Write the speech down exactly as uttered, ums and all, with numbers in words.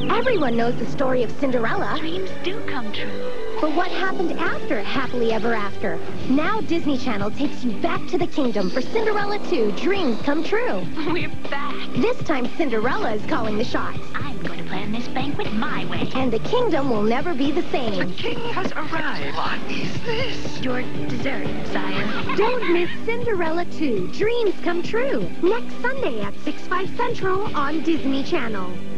Everyone knows the story of Cinderella. Dreams do come true. But what happened after Happily Ever After? Now Disney Channel takes you back to the kingdom for Cinderella two, Dreams Come True. We're back. This time Cinderella is calling the shots. I'm going to plan this banquet my way. And the kingdom will never be the same. The king has arrived. What is this? Your dessert, sire. Don't miss Cinderella two, Dreams Come True. Next Sunday at six, five Central on Disney Channel.